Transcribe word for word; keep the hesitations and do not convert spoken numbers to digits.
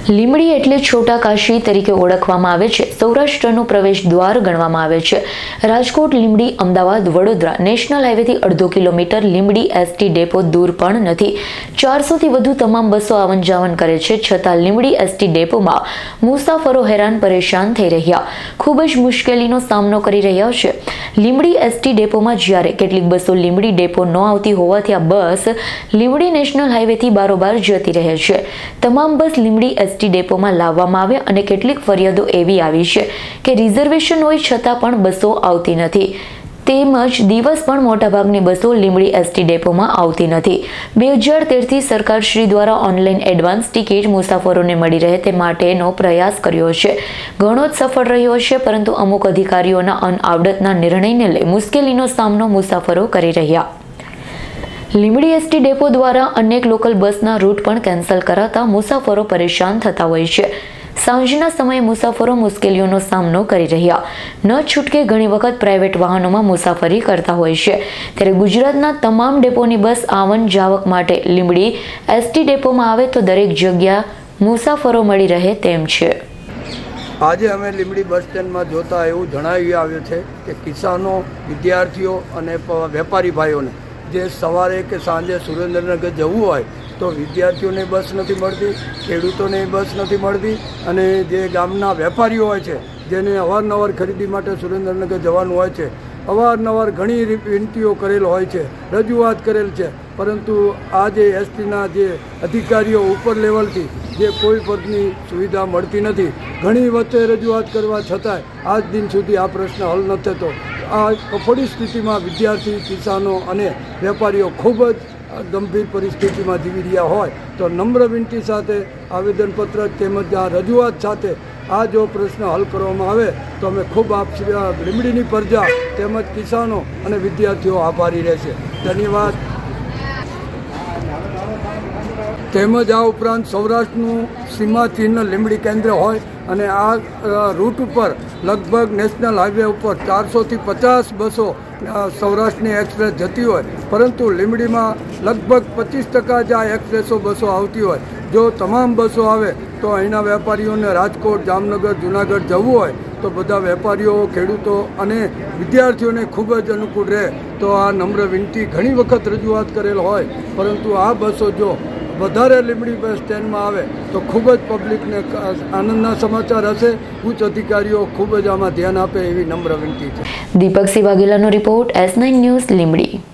લીંબડી એટલે છોટા કાશી તરીકે ઓળખવામાં આવે છે. સૌરાષ્ટ્રનું પ્રવેશ દ્વાર ગણવામાં આવે છે. રાજકોટ, લીંબડી, અમદાવાદ, વડોદરા નેશનલ હાઈવેથી અડધો કિલોમીટર લીંબડી એસટી ડેપો દૂર પણ નથી. ચારસોથી વધુ તમામ બસો આવન જાવન કરે છે. છતાં લીંબડી એસટી ડેપોમાં મુસાફરો હેરાન પરેશાન થઈ રહ્યા, ખૂબ જ મુશ્કેલીનો સામનો કરી રહ્યા છે. લીંબડી એસટી ડેપોમાં જ્યારે કેટલીક બસો લીંબડી ડેપો ન આવતી હોવાથી આ બસ લીંબડી નેશનલ હાઈવેથી બારોબાર જતી રહે છે. તમામ બસ લીંબડી એસટી ડેપોમાં લાવવામાં આવે અને કેટલીક ફરિયાદો એવી આવી છે કે રિઝર્વેશન હોય છતાં પણ બસો આવતી નથી. તેમજ દિવસ પણ મોટાભાગની બસો લીંબડી એસટી ડેપોમાં આવતી નથી. બે હજાર તેરથી સરકારશ્રી દ્વારા ઓનલાઈન એડવાન્સ ટિકિટ મુસાફરોને મળી રહે તે માટેનો પ્રયાસ કર્યો છે. ઘણો જ સફળ રહ્યો છે, પરંતુ અમુક અધિકારીઓના અનઆવડતના નિર્ણયને લઈ મુશ્કેલીનો સામનો મુસાફરો કરી રહ્યા. લીંબડી એસટી ડેપો દ્વારા અનેક લોકલ બસના રૂટ પણ કેન્સલ કરાતા મુસાફરો પરેશાન થતા હોય છે. સાંજના સમયે મુસાફરો મુશ્કેલીઓનો સામનો કરી રહ્યા ન છૂટકે ઘણી વખત પ્રાઇવેટ વાહનોમાં મુસાફરી કરતા હોય છે. ત્યારે ગુજરાતના તમામ ડેપોની બસ આવન જાવક માટે લીંબડી એસટી ડેપોમાં આવે તો દરેક જગ્યા મુસાફરો મળી રહે તેમ છે. આજે અમે લીંબડી બસ સ્ટેન્ડમાં જોતા એવું જણાવી આવ્યું છે કે કિસાનો, વિદ્યાર્થીઓ અને વેપારી ભાઈઓને જે સવારે કે સાંજે સુરેન્દ્રનગર જવું હોય તો વિદ્યાર્થીઓને બસ નથી મળતી, ખેડૂતોને બસ નથી મળતી, અને જે ગામના વેપારીઓ હોય છે જેને અવારનવાર ખરીદી માટે સુરેન્દ્રનગર જવાનું હોય છે, અવારનવાર ઘણી વિનંતીઓ કરેલ હોય છે, રજૂઆત કરેલ છે, પરંતુ આ જે એસટીના જે અધિકારીઓ ઉપર લેવલથી જે કોઈ પદની સુવિધા મળતી નથી. ઘણી વચ્ચે રજૂઆત કરવા છતાંય આજ દિન સુધી આ પ્રશ્ન હલ ન થતો. આ કફોડી સ્થિતિમાં વિદ્યાર્થી, કિસાનો અને વેપારીઓ ખૂબ જ ગંભીર પરિસ્થિતિમાં જીવી રહ્યા હોય તો નમ્ર વિનંતી સાથે આવેદનપત્ર તેમજ આ રજૂઆત સાથે આ જો પ્રશ્ન હલ કરવામાં આવે તો અમે ખૂબ આપ લીંબડીની પ્રજા તેમજ કિસાનો અને વિદ્યાર્થીઓ આભારી રહેશે. ધન્યવાદ. તેમજ આ ઉપરાંત સૌરાષ્ટ્રનું સીમા ચિહ્ન લીંબડી કેન્દ્ર હોય અને આ રૂટ ઉપર લગભગ નેશનલ હાઈવે ઉપર ચારસોથી પચાસ બસો સૌરાષ્ટ્રની એક્સપ્રેસ જતી હોય, પરંતુ લીંબડીમાં લગભગ પચીસ ટકા જ આ એક્સપ્રેસો બસો આવતી હોય. જો તમામ બસો આવે તો અહીંના વેપારીઓને રાજકોટ, જામનગર, જુનાગઢ જવું હોય તો બધા વેપારીઓ, ખેડૂતો અને વિદ્યાર્થીઓને ખૂબ જ અનુકૂળ રહે. તો આ નમ્ર વિનંતી ઘણી વખત રજૂઆત કરેલ હોય, પરંતુ આ બસો જો વધારે લીંબડી બસ સ્ટેન્ડમાં આવે તો ખૂબ જ પબ્લિકને આનંદના સમાચાર હશે. ઉચ્ચ અધિકારીઓ ખૂબ જ આમાં ધ્યાન આપે એવી નમ્ર વિનંતી છે. દીપક સિંહ વાઘેલાનો report, S nine news, Limbdi.